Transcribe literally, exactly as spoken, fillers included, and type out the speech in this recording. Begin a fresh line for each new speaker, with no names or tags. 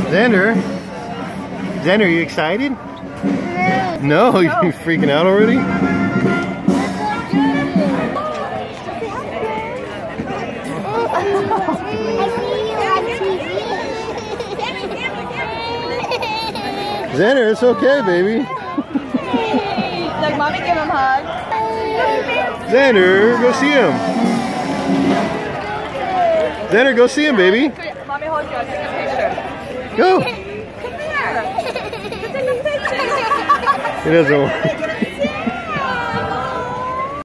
Zander, Zander, are you excited? No, no. You're freaking out already? Zander, it's okay, baby.
Like, mommy, give him a hug.
Zander, go see him. Zander, go see him, baby.
Mommy, hold you. I'll take a picture.
Go.
Come here. Take a picture.
He doesn't want